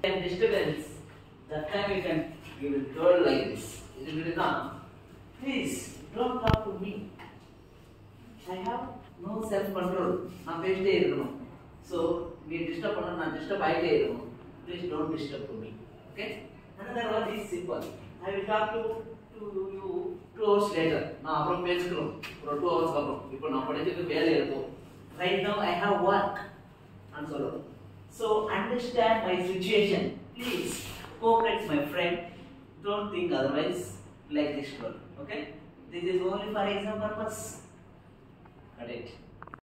And disturbance, that time you can give a girl like this. It will be done. Please don't talk to me. I have no self-control. Na page so we disturb na disturb please don't disturb to me. Okay? Another one is simple. I will talk to you 2 hours later. Na apro page for 2 hours apro. Ipo na padike vele right now I have work. And so understand my situation. Please cooperate, my friend. Don't think otherwise like this one. Okay? This is only for exam purpose.